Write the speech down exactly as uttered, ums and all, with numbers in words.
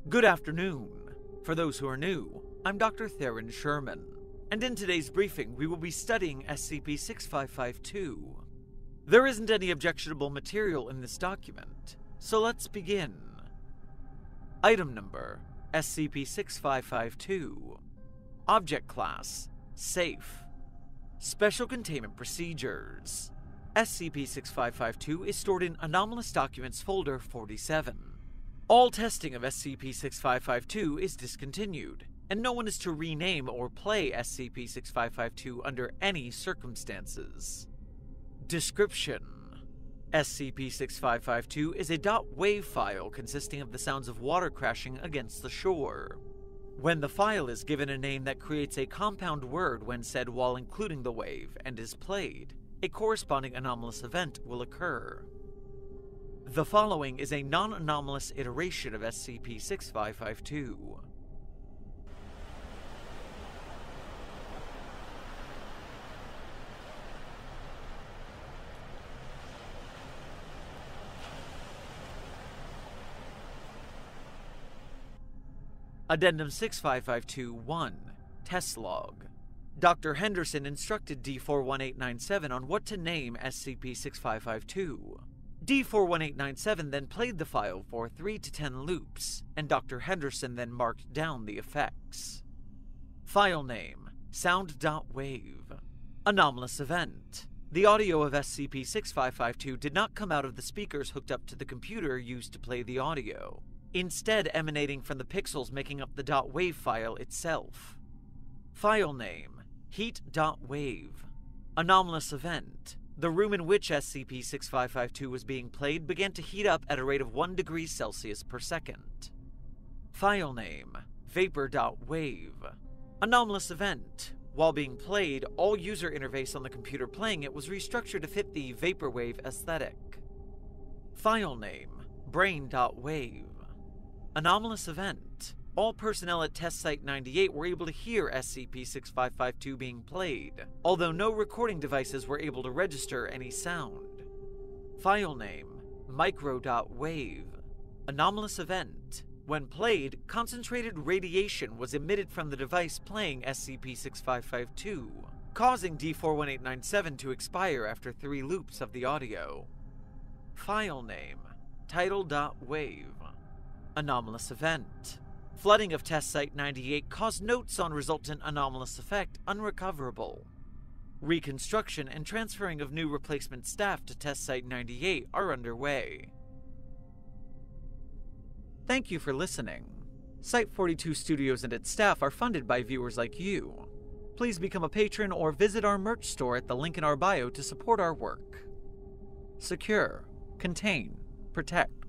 Good afternoon. For those who are new, I'm Doctor TheeSherm, and in today's briefing we will be studying S C P sixty-five fifty-two. There isn't any objectionable material in this document, so let's begin. Item number, S C P sixty-five fifty-two. Object Class, Safe. Special Containment Procedures. S C P sixty-five fifty-two is stored in Anomalous Documents Folder forty-seven. All testing of S C P sixty-five fifty-two is discontinued, and no one is to rename or play S C P sixty-five fifty-two under any circumstances. Description: S C P sixty-five fifty-two is a .wav file consisting of the sounds of water crashing against the shore. When the file is given a name that creates a compound word when said while including the wave and is played, a corresponding anomalous event will occur. The following is a non-anomalous iteration of S C P sixty-five fifty-two. Addendum sixty-five fifty-two dash one Test Log. Doctor Henderson instructed D four one eight nine seven on what to name S C P sixty-five fifty-two. D four one eight nine seven then played the file for three to ten loops, and Doctor Henderson then marked down the effects. File name: sound.wav. Anomalous event: the audio of S C P sixty-five fifty-two did not come out of the speakers hooked up to the computer used to play the audio, instead emanating from the pixels making up the .wav file itself. File name: heat.wav. Anomalous event: the room in which S C P sixty-five fifty-two was being played began to heat up at a rate of one degree Celsius per second. File name: vapor.wav. Anomalous event: while being played, all user interface on the computer playing it was restructured to fit the vaporwave aesthetic. File name: brain.wav. Anomalous event: all personnel at Test Site ninety-eight were able to hear S C P sixty-five fifty-two being played, although no recording devices were able to register any sound. File name: micro.wav. Anomalous event: when played, concentrated radiation was emitted from the device playing S C P sixty-five fifty-two, causing D four one eight nine seven to expire after three loops of the audio. File name: Tidal.wav. Anomalous event: flooding of Test Site ninety-eight caused notes on resultant anomalous effect unrecoverable. Reconstruction and transferring of new replacement staff to Test Site ninety-eight are underway. Thank you for listening. Site forty-two Studios and its staff are funded by viewers like you. Please become a patron or visit our merch store at the link in our bio to support our work. Secure, contain, protect.